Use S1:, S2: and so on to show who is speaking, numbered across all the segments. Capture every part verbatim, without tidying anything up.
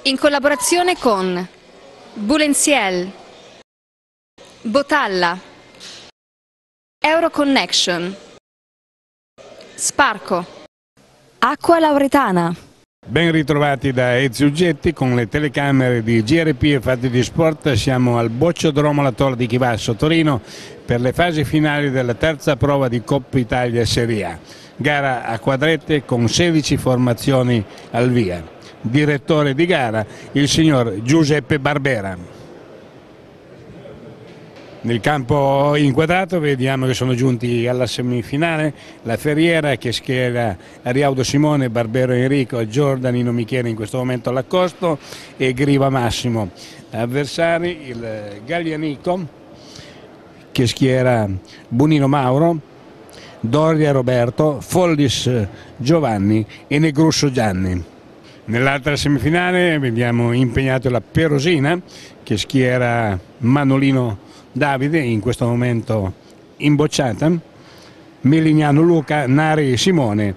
S1: in collaborazione con Bulenziel, Botalla, Euroconnection, Sparco, Acqua Lauretana.
S2: Ben ritrovati da Ezio Uggetti con le telecamere di G R P e Fatti di Sport. Siamo al Bocciodromo La Torre di Chivasso, Torino, per le fasi finali della terza prova di Coppa Italia Serie A. Gara a quadrette con sedici formazioni al via. Direttore di gara il signor Giuseppe Barbera. Nel campo inquadrato vediamo che sono giunti alla semifinale la Ferriera, che schiera Ariaudo Simone, Barbero Enrico, Giordanino Michele in questo momento all'accosto e Griva Massimo. Avversari il Gaglianico, che schiera Bonino Mauro, Doria Roberto, Follis Giovanni e Negrusso Gianni. Nell'altra semifinale vediamo impegnato la Perosina, che schiera Manolino Davide, in questo momento in bocciata, Melignano Luca, Nari Simone,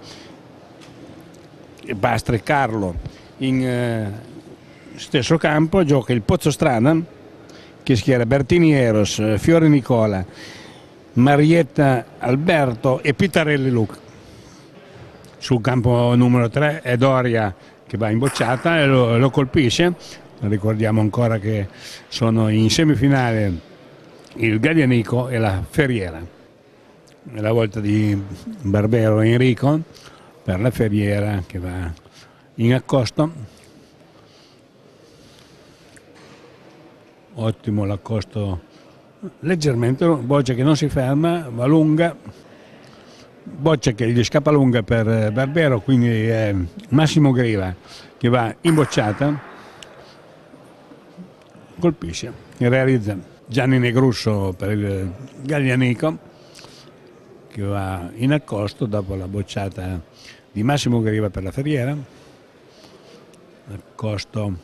S2: Bastre Carlo. In eh, stesso campo gioca il Pozzostrada, che schiera Bertini Eros, Fiore Nicola, Marietta Alberto e Pitarelli Luca. Sul campo numero tre è Doria, che va in bocciata e lo, lo colpisce. Ricordiamo ancora che sono in semifinale il Gaglianico e la Ferriera. È la volta di Barbero Enrico per la Ferriera, che va in accosto. Ottimo l'accosto, leggermente, boccia che non si ferma, va lunga, boccia che gli scappa lunga per Barbero, quindi è Massimo Griva che va in bocciata, colpisce e realizza Gianni Negrusso per il Gaglianico, che va in accosto dopo la bocciata di Massimo Griva per la Ferriera. Accosto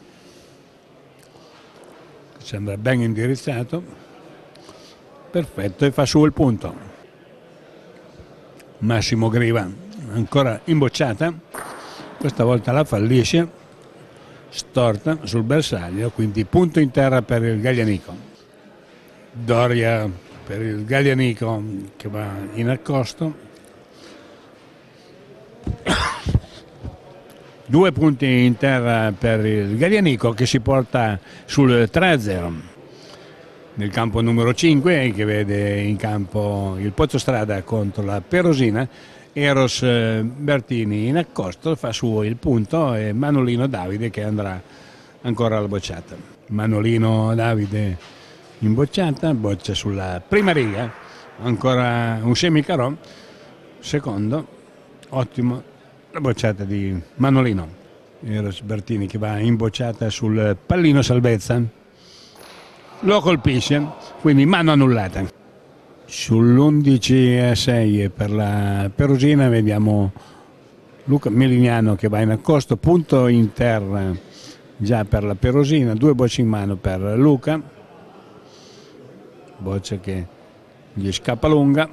S2: che sembra ben indirizzato, perfetto, e fa su il punto. Massimo Griva ancora in bocciata, questa volta la fallisce, storta sul bersaglio, quindi punto in terra per il Gaglianico. Doria per il Gaglianico, che va in accosto, due punti in terra per il Gaglianico, che si porta sul tre a zero. Nel campo numero cinque, che vede in campo il Pozzostrada contro la Perosina, Eros Bertini in accosto fa suo il punto e Manolino Davide che andrà ancora alla bocciata. Manolino Davide in bocciata, boccia sulla prima riga, ancora un semicarò, secondo, ottimo, la bocciata di Manolino. Eros Bertini che va in bocciata sul pallino salvezza, lo colpisce, quindi mano annullata. Sull'undici a sei per la Perosina vediamo Luca Melignano che va in accosto, punto in terra già per la Perosina, due bocce in mano per Luca. Boccia che gli scappa lunga,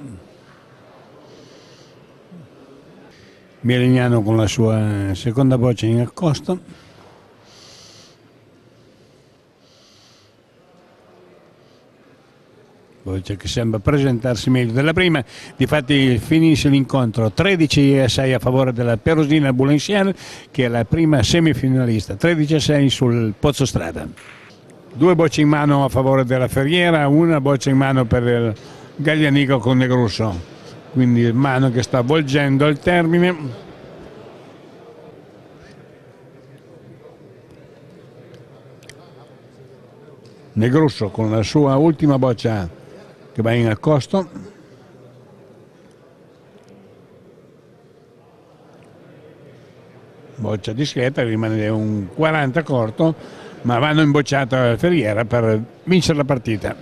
S2: Melignano con la sua seconda boccia in accosto, boccia che sembra presentarsi meglio della prima. Difatti finisce l'incontro tredici a sei a favore della Perosina Bulenziel, che è la prima semifinalista, tredici a sei sul Pozzostrada. Due bocce in mano a favore della Ferriera, una boccia in mano per il Gaglianico con Negrusso, quindi mano che sta volgendo al termine. Negrusso con la sua ultima boccia che va in accosto. Boccia discreta, rimane un quaranta corto, ma vanno in bocciata la Ferriera per vincere la partita.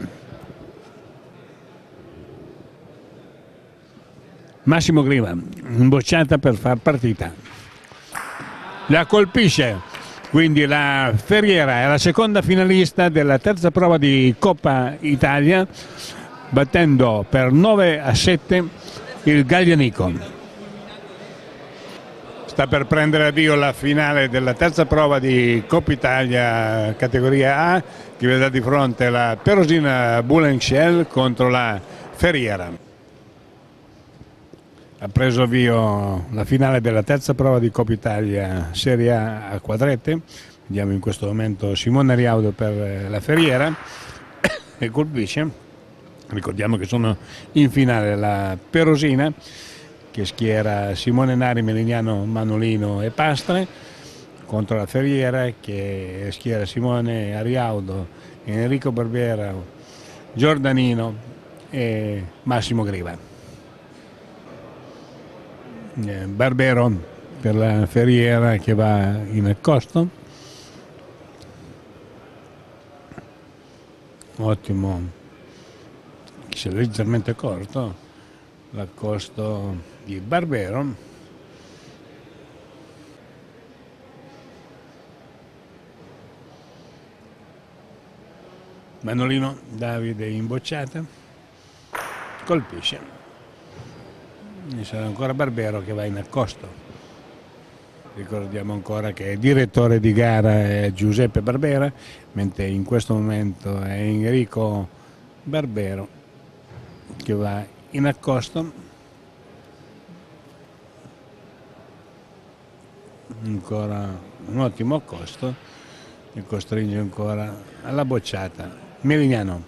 S2: Massimo Griva in bocciata per far partita, la colpisce, quindi la Ferriera è la seconda finalista della terza prova di Coppa Italia, battendo per nove a sette il Gaglianico. Sta per prendere avvio la finale della terza prova di Coppa Italia categoria A, che vedrà di fronte la Perosina Boulenshell contro la Ferriera. Ha preso avvio la finale della terza prova di Coppa Italia Serie A a quadrette. Vediamo in questo momento Simone Riaudo per la Ferriera e colpisce. Ricordiamo che sono in finale la Perosina, che schiera Simone Nari, Melignano, Manolino e Pastre, contro la Ferriera che schiera Simone Ariaudo, Enrico Barbera, Giordanino e Massimo Griva. Barbero per la Ferriera che va in accosto. Ottimo, si è leggermente corto l'accosto di Barbero. Manolino Davide in bocciata, colpisce, e sarà ancora Barbero che va in accosto. Ricordiamo ancora che il direttore di gara è Giuseppe Barbera, mentre in questo momento è Enrico Barbero che va in accosto. Ancora un ottimo accosto che costringe ancora alla bocciata Melignano.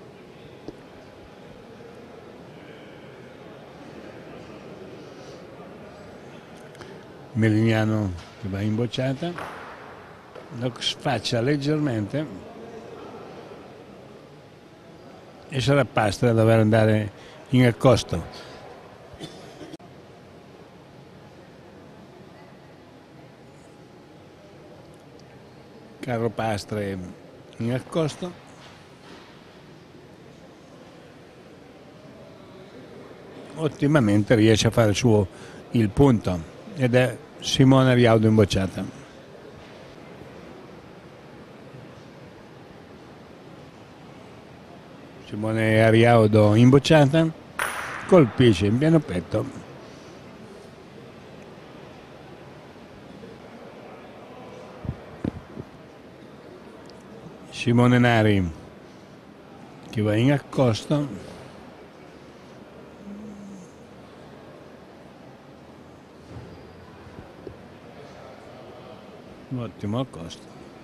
S2: Melignano che va in bocciata, lo sfaccia leggermente e sarà Pastre a dover andare in accosto. Carlo Pastre in accosto, ottimamente riesce a fare il suo il punto ed è Simone Riaudo in bocciata. Simone Ariaudo in bocciata, colpisce in pieno petto. Simone Nari che va in accosto, ottimo accosto.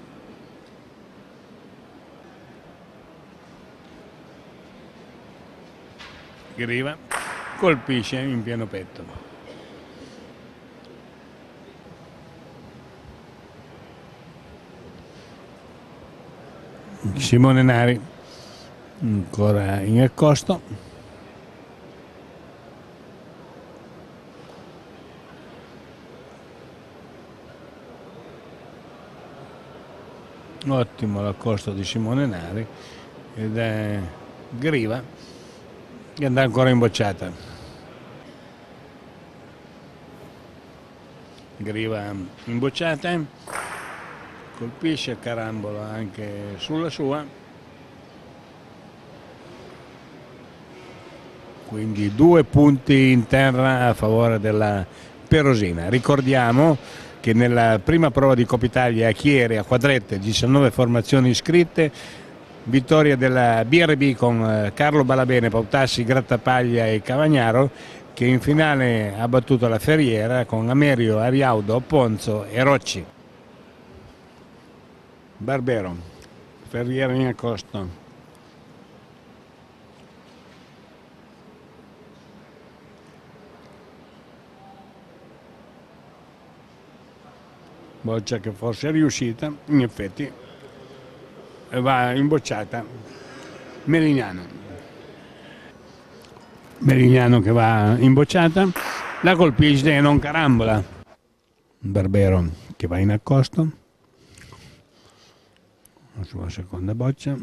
S2: Griva colpisce in pieno petto. Simone Nari ancora in accosto, ottimo l'accosto di Simone Nari ed è Griva che andrà ancora in bocciata. Griva in bocciata, colpisce a carambola anche sulla sua, quindi due punti in terra a favore della Perosina. Ricordiamo che nella prima prova di Coppa Italia a Chieri a quadrette, diciannove formazioni iscritte, vittoria della B R B con Carlo Balabene, Pautassi, Grattapaglia e Cavagnaro, che in finale ha battuto la Ferriera con Amerio, Ariaudo, Ponzo e Rocci. Barbero, Ferriera in accosto, boccia che forse è riuscita, in effetti va in bocciata Melignano. Melignano che va in bocciata, la colpisce e non carambola. Barbero che va in accosto, la sua seconda boccia,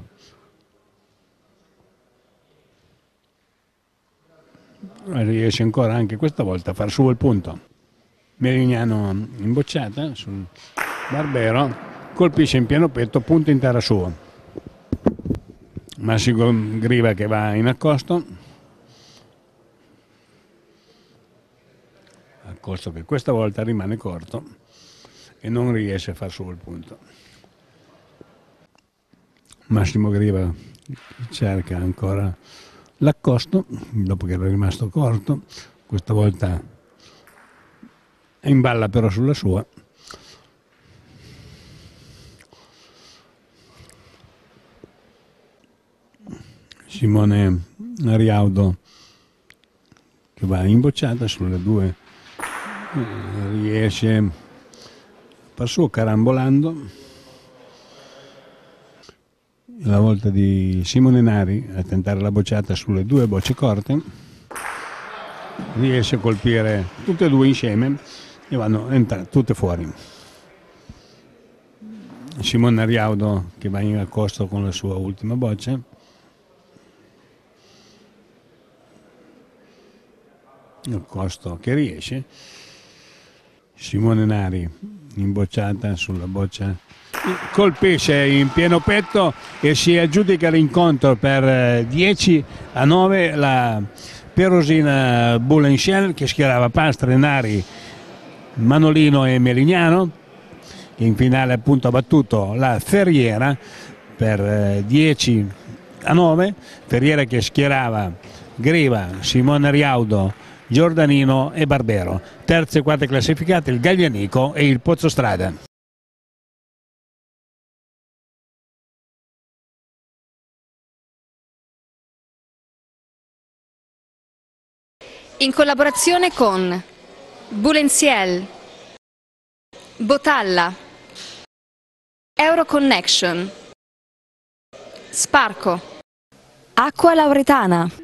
S2: riesce ancora anche questa volta a far su il punto. Melignano in bocciata sul Barbero, colpisce in pieno petto, punto in terra suo. Massimo Griva che va in accosto, Costo che questa volta rimane corto e non riesce a far su il punto. Massimo Griva cerca ancora l'accosto dopo che era rimasto corto, questa volta è in balla però sulla sua. Simone Ariaudo che va in bocciata sulle due, riesce per suo carambolando. La volta di Simone Nari a tentare la bocciata sulle due bocce corte, riesce a colpire tutte e due insieme e vanno entrate tutte fuori. Simone Ariaudo che va in accosto con la sua ultima boccia. Accosto che riesce. Simone Nari in bocciata sulla boccia, colpisce in pieno petto e si aggiudica l'incontro per dieci a nove la Perosina Boulenshell, che schierava Pastre, Nari, Manolino e Melignano, che in finale appunto ha battuto la Ferriera per dieci a nove. Ferriera che schierava Griva, Simone Ariaudo, Giordanino e Barbero. Terze e quarte classificate il Gaglianico e il Pozzostrada.
S1: In collaborazione con Boulensiel, Botalla, Euroconnection, Sparco, Acqua Lauretana.